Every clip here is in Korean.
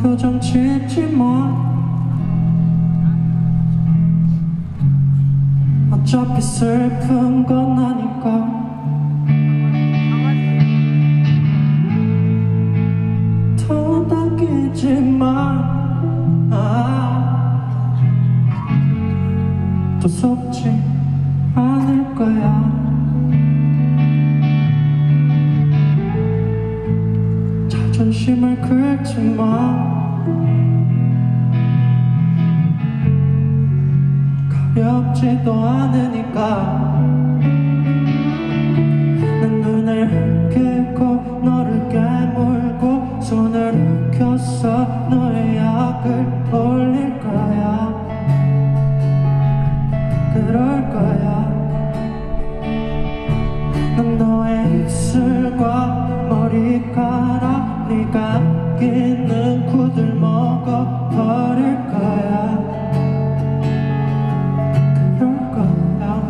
표정 짓지 마. 어차피 슬픈 건 아니까. 더 당기지 마. 또 속지 않을 거야. 자존심을 긁지 마. 가렵지도 않으니까. 난 눈을 감고 너를 깨물고 손을 켜서 너의 약을 올릴 거야. 그럴 거야. 난 너의 입술과 머리카락 네가 끼는 구들 먹어 버릴 거야. 그럴 거야.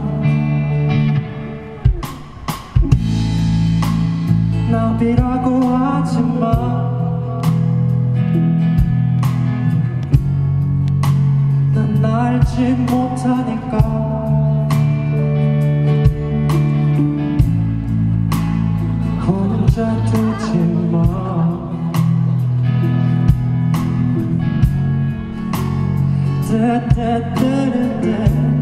나비라고 하지마. 난 알지 못하니까. 혼자 두지 마. 떼떼떼떼떼